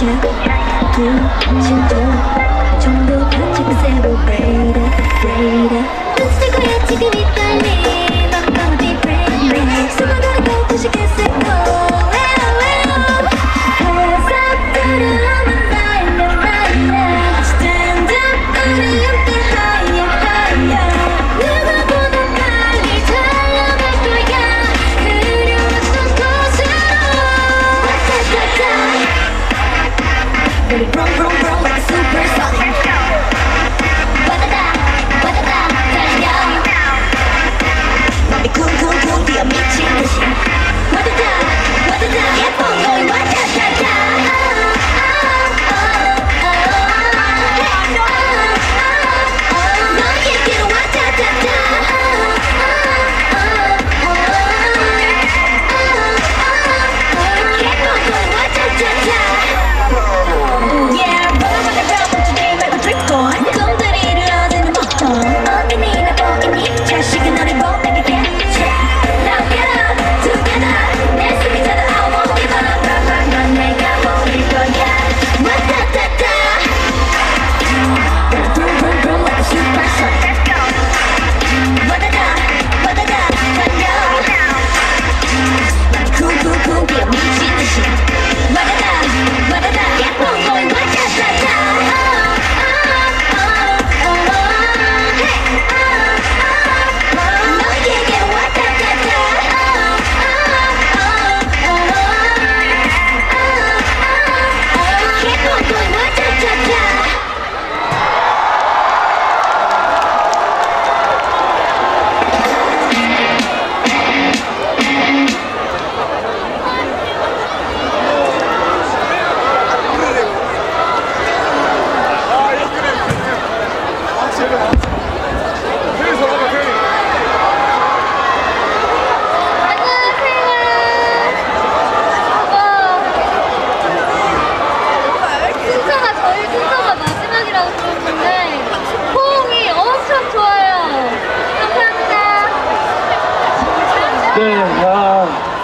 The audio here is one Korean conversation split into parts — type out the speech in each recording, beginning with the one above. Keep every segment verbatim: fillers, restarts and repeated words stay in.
네, 아,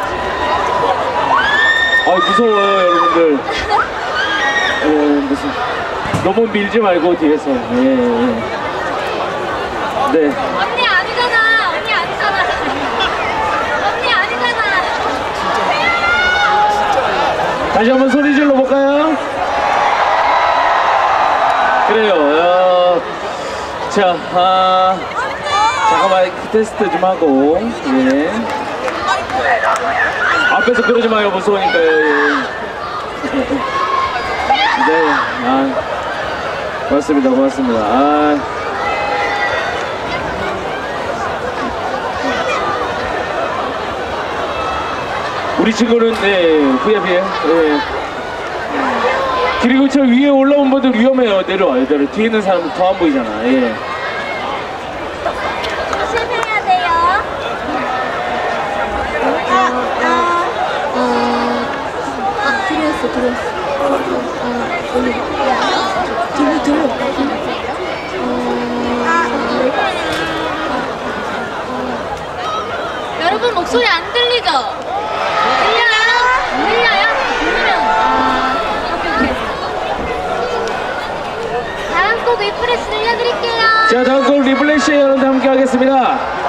아 무서워요 여러분들. 예, 무슨 너무 밀지 말고 뒤에서. 예, 예. 네. 언니 아니잖아. 언니 아니잖아. 언니 아니잖아. 다시 한번 소리 질러 볼까요? 그래요. 어, 자, 아, 잠깐만 테스트 좀 하고. 예. 앞에서 그러지 마요. 무서우니까요. 예. 네, 아, 고맙습니다. 고맙습니다. 아. 우리 친구는 네, 브이아이피예요. 네. 그리고 저 위에 올라온 분들 위험해요. 내려와요. 내려. 뒤에 있는 사람 더 안 보이잖아. 예. 조심해야 돼요. 아, 아, 어, 아, 들어왔어, 들어왔어. 아, 오늘 들어, 들어. 어, 여러분 목소리 안 들리죠? 들려요? 들려요? 들리면 아, 오케이, 오케이. 다음 곡 리프레시 들려드릴게요. 자, 다음 곡 리플래시 여러분들 함께 하겠습니다.